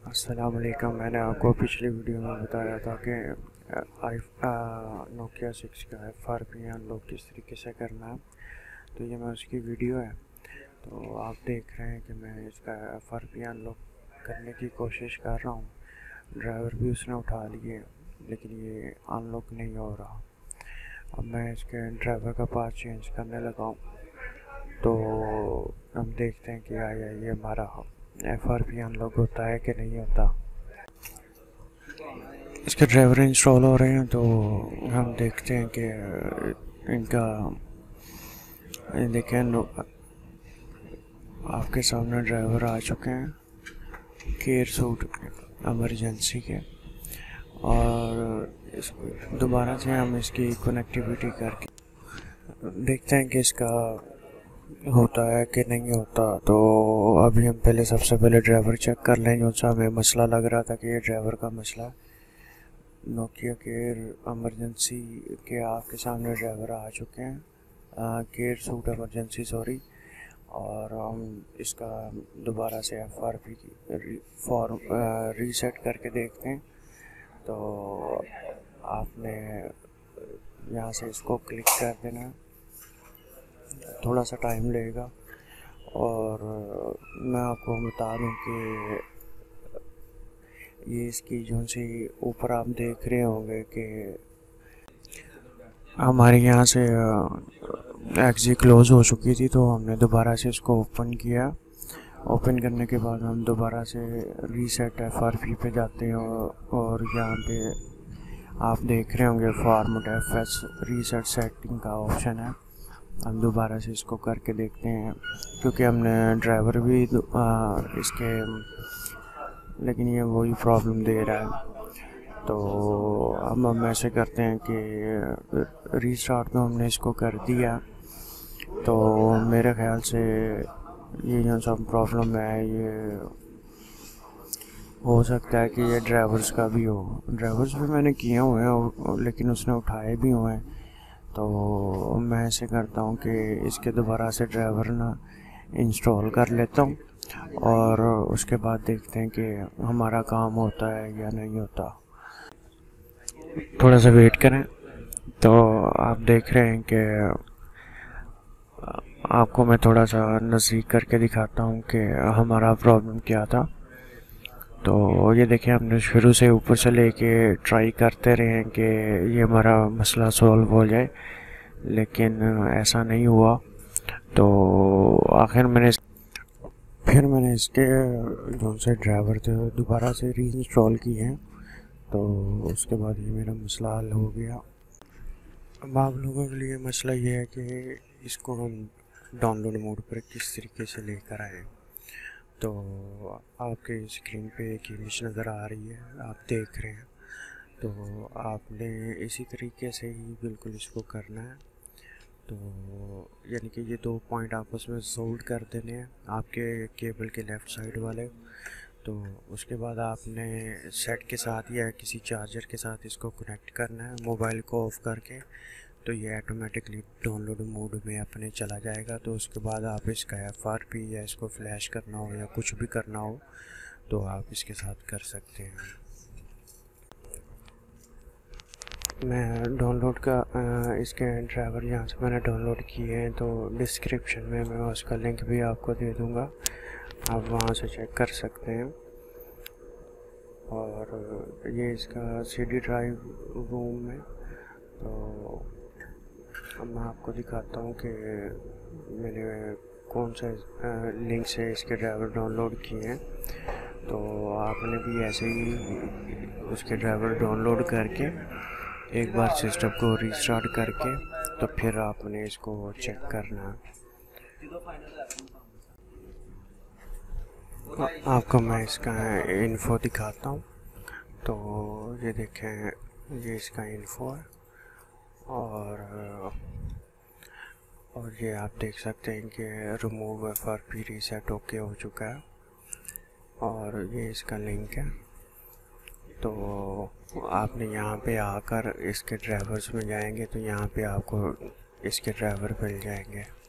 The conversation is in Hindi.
अस्सलाम वालेकुम। मैंने आपको पिछली वीडियो में बताया था कि आई नोकिया 6 का FRP अनलॉक किस तरीके से करना है। तो ये मैं उसकी वीडियो है। तो आप देख रहे हैं कि मैं इसका FRP अनलॉक करने की कोशिश कर रहा हूँ। ड्राइवर भी उसने उठा लिए लेकिन ये अनलॉक नहीं हो रहा। अब मैं इसके ड्राइवर का पार्ट चेंज करने लगा हूँ। तो हम देखते हैं कि आया ये हमारा FRP अनलॉक होता है कि नहीं होता। इसके ड्राइवर इंस्टॉल हो रहे हैं तो हम देखते हैं कि इनका देखें आपके सामने ड्राइवर आ चुके हैं केयर सूट एमरजेंसी के। और दोबारा से हम इसकी कनेक्टिविटी करके देखते हैं कि इसका होता है कि नहीं होता। तो अभी हम सबसे पहले ड्राइवर चेक कर लें। जो सा हमें मसला लग रहा था कि ये ड्राइवर का मसला नोकिया केयर एमरजेंसी के आपके सामने ड्राइवर आ चुके हैं, केयर सूट एमरजेंसी सॉरी। और हम इसका दोबारा से FRP की फॉर्म रीसेट करके देखते हैं। तो आपने यहाँ से इसको क्लिक कर देना, थोड़ा सा टाइम लेगा। और मैं आपको बता दूं कि ये इसकी जो सी ऊपर आप देख रहे होंगे कि हमारे यहाँ से एक्सी क्लोज़ हो चुकी थी। तो हमने दोबारा से इसको ओपन किया। ओपन करने के बाद हम दोबारा से रीसेट FRP पे जाते हैं और यहाँ पे आप देख रहे होंगे फॉर्मेट FS रीसेट सेटिंग का ऑप्शन है। हम दोबारा से इसको करके देखते हैं क्योंकि हमने ड्राइवर भी इसके लेकिन ये वही प्रॉब्लम दे रहा है। तो अब हम ऐसे करते हैं कि रीस्टार्ट तो हमने इसको कर दिया। तो मेरे ख्याल से ये जो सब प्रॉब्लम है ये हो सकता है कि ये ड्राइवर्स का भी हो। ड्राइवर्स भी मैंने किए हुए हैं लेकिन उसने उठाए भी हुए हैं। तो मैं ऐसे करता हूँ कि इसके दोबारा से ड्राइवर ना इंस्टॉल कर लेता हूँ और उसके बाद देखते हैं कि हमारा काम होता है या नहीं होता। थोड़ा सा वेट करें। तो आप देख रहे हैं कि आपको मैं थोड़ा सा नज़दीक करके दिखाता हूँ कि हमारा प्रॉब्लम क्या था। तो ये देखिए हमने शुरू से ऊपर से लेके ट्राई करते रहे हैं कि ये हमारा मसला सॉल्व हो जाए, लेकिन ऐसा नहीं हुआ। तो आखिर मैंने इसके जो से ड्राइवर थे दोबारा से री इंस्टॉल किए हैं। तो उसके बाद ये मेरा मसला हल हो गया। अब आप लोगों के लिए मसला ये है कि इसको हम डाउनलोड मोड पर किस तरीके से लेकर आए। तो आपके स्क्रीन पे एक इमेज नज़र आ रही है, आप देख रहे हैं। तो आपने इसी तरीके से ही बिल्कुल इसको करना है। तो यानी कि ये 2 पॉइंट आपस में सोल्ड कर देने हैं आपके केबल के लेफ़्ट साइड वाले। तो उसके बाद आपने सेट के साथ या किसी चार्जर के साथ इसको कनेक्ट करना है मोबाइल को ऑफ़ करके। तो ये ऑटोमेटिकली डाउनलोड मोड में अपने चला जाएगा। तो उसके बाद आप इसका FRP या इसको फ्लैश करना हो या कुछ भी करना हो तो आप इसके साथ कर सकते हैं। मैं डाउनलोड का इसके ड्राइवर यहाँ से मैंने डाउनलोड किए हैं। तो डिस्क्रिप्शन में मैं उसका लिंक भी आपको दे दूँगा, आप वहाँ से चेक कर सकते हैं। और ये इसका CD ड्राइव रूम में। तो अब मैं आपको दिखाता हूँ कि मैंने कौन सा लिंक से इसके ड्राइवर डाउनलोड किए हैं। तो आपने भी ऐसे ही उसके ड्राइवर डाउनलोड करके एक बार सिस्टम को रीस्टार्ट करके तो फिर आपने इसको चेक करना। आपको मैं इसका इन्फो दिखाता हूँ। तो ये देखें, ये इसका इन्फो है। और ये आप देख सकते हैं कि रिमूव FRP रीसेट ओके हो चुका है। और ये इसका लिंक है। तो आपने यहाँ पे आकर इसके ड्राइवर्स में जाएंगे तो यहाँ पे आपको इसके ड्राइवर मिल जाएंगे।